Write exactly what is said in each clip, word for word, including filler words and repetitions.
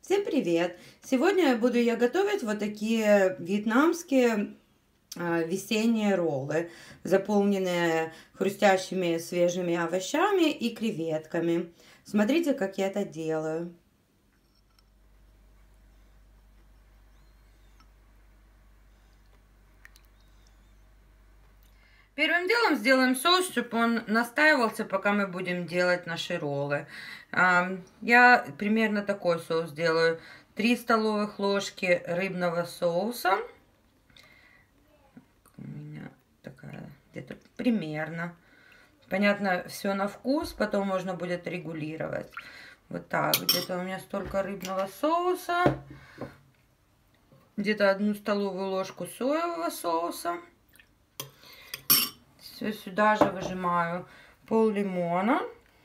Всем привет! Сегодня буду я готовить вот такие вьетнамские а, весенние роллы, заполненные хрустящими свежими овощами и креветками. Смотрите, как я это делаю. Первым делом сделаем соус, чтобы он настаивался, пока мы будем делать наши роллы. Я примерно такой соус делаю. три столовых ложки рыбного соуса. У меня такая где-то примерно. Понятно, все на вкус, потом можно будет регулировать. Вот так, где-то у меня столько рыбного соуса. Где-то одну столовую ложку соевого соуса. Все сюда же выжимаю пол лимона.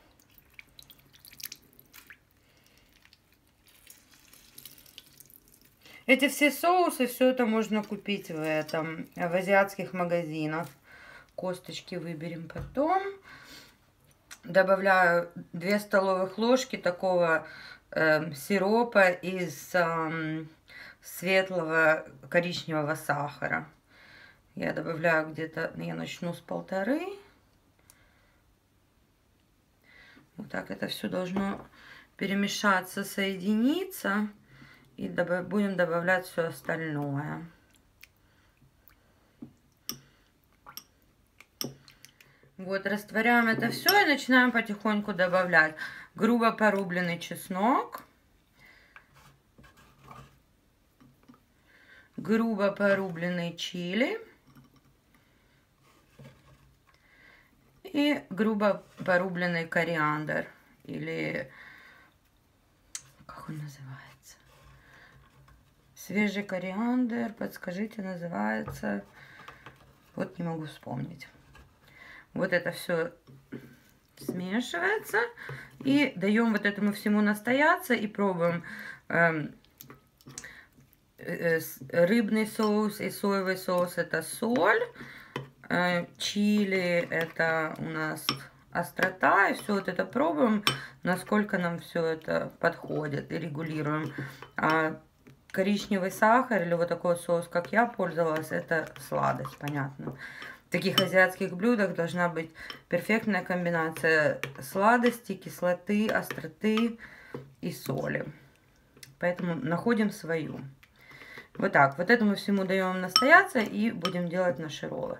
Эти все соусы, все это можно купить в этом, в азиатских магазинах. Косточки выберем потом. Добавляю две столовых ложки такого э, сиропа из э, светлого коричневого сахара. Я добавляю где-то, я начну с полторы. Вот так это все должно перемешаться, соединиться. И добав, будем добавлять все остальное. Вот, растворяем это все и начинаем потихоньку добавлять грубо порубленный чеснок, грубо порубленный чили и грубо порубленный кориандр, или как он называется? Свежий кориандр, подскажите, называется, вот не могу вспомнить. Вот это все смешивается. И даем вот этому всему настояться. И пробуем э, э, рыбный соус и соевый соус. Это соль. Э, чили это у нас острота. И все вот это пробуем, насколько нам все это подходит. И регулируем. А коричневый сахар или вот такой соус, как я пользовалась, это сладость, понятно. В таких азиатских блюдах должна быть перфектная комбинация сладости, кислоты, остроты и соли. Поэтому находим свою. Вот так. Вот этому всему даем настояться и будем делать наши роллы.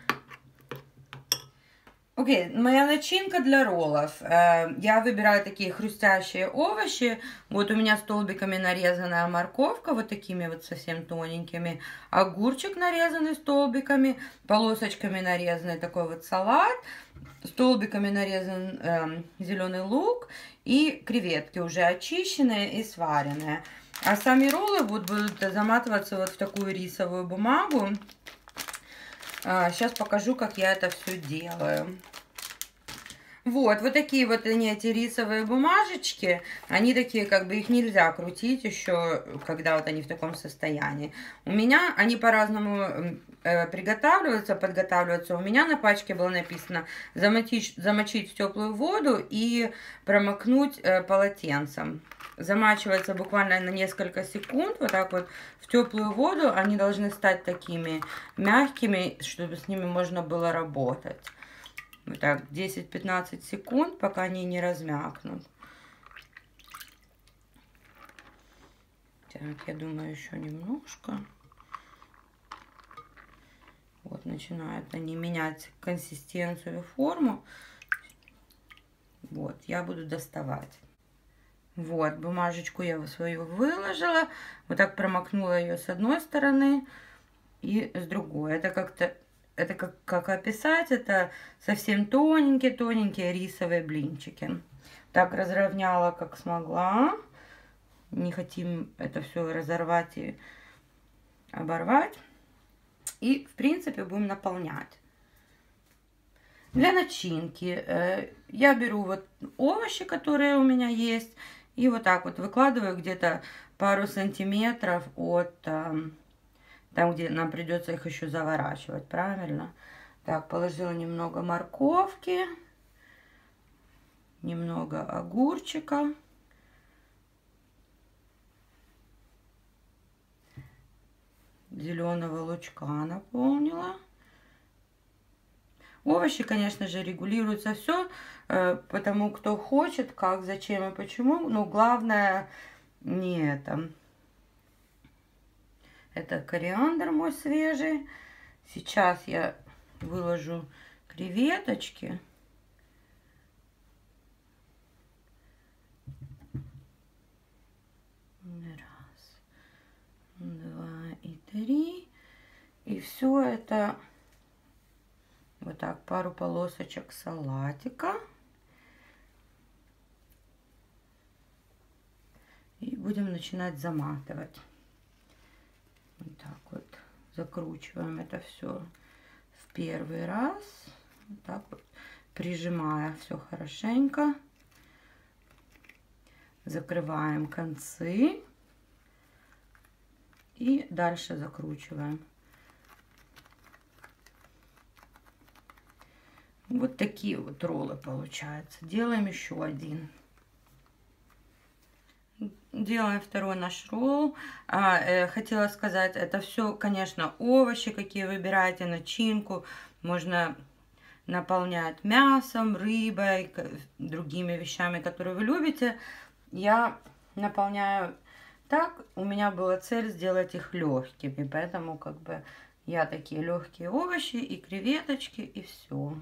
Окей, okay, моя начинка для роллов. Я выбираю такие хрустящие овощи. Вот у меня столбиками нарезанная морковка, вот такими вот совсем тоненькими. Огурчик нарезанный столбиками, полосочками нарезанный такой вот салат. Столбиками нарезан э, зеленый лук и креветки уже очищенные и сваренные. А сами роллы вот будут заматываться вот в такую рисовую бумагу. Сейчас покажу, как я это все делаю. Вот, вот такие вот они, эти рисовые бумажечки. Они такие, как бы их нельзя крутить еще, когда вот они в таком состоянии. У меня они по-разному э, приготавливаются, подготавливаются. У меня на пачке было написано замочить, замочить в теплую воду и промокнуть э, полотенцем. Замачивается буквально на несколько секунд, вот так вот в теплую воду. Они должны стать такими мягкими, чтобы с ними можно было работать. Вот так, десять-пятнадцать секунд, пока они не размякнут. Так, я думаю, еще немножко. Вот, начинают они менять консистенцию и форму. Вот, я буду доставать. Вот, бумажечку я свою выложила. Вот так промокнула ее с одной стороны и с другой. Это как-то, это как, как описать, это совсем тоненькие-тоненькие рисовые блинчики. Так разровняла, как смогла. Не хотим это все разорвать и оборвать. И, в принципе, будем наполнять. Для начинки э, я беру вот овощи, которые у меня есть. И вот так вот выкладываю где-то пару сантиметров от э, там, где нам придется их еще заворачивать, правильно? Так, положила немного морковки, немного огурчика. зеленого лучка наполнила. Овощи, конечно же, регулируется все, потому кто хочет, как, зачем и почему. Но главное не это. Это кориандр мой свежий. Сейчас я выложу креветочки. Раз, два и три. И все это вот так, пару полосочек салатика. И будем начинать заматывать. Вот так вот закручиваем это все в первый раз. Вот так вот, прижимая все хорошенько. Закрываем концы. И дальше закручиваем. Вот такие вот роллы получаются. Делаем еще один. Делаем второй наш ролл. А, э, хотела сказать, это все, конечно, овощи, какие выбираете, начинку. Можно наполнять мясом, рыбой, другими вещами, которые вы любите. Я наполняю так. У меня была цель сделать их легкими, поэтому как бы я такие легкие овощи и креветочки, и все.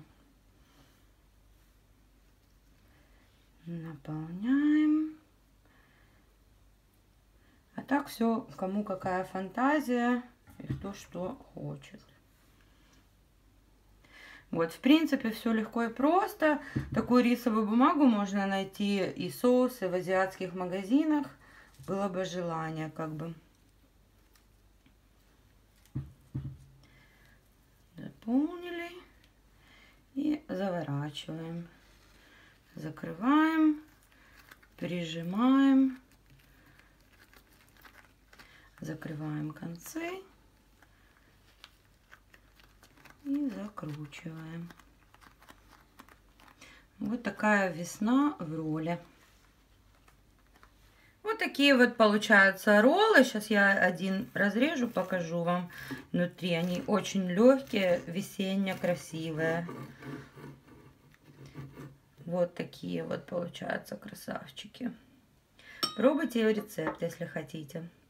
Наполняем. А так все, кому какая фантазия и кто что хочет. Вот, в принципе, все легко и просто. Такую рисовую бумагу можно найти и соусы в азиатских магазинах. Было бы желание, как бы. Заполнили и заворачиваем. Закрываем, прижимаем, закрываем концы и закручиваем. Вот такая весна в ролле. Вот такие вот получаются роллы. Сейчас я один разрежу, покажу вам внутри. Они очень легкие, весенне красивые. Вот такие вот получаются красавчики. Пробуйте рецепт, если хотите.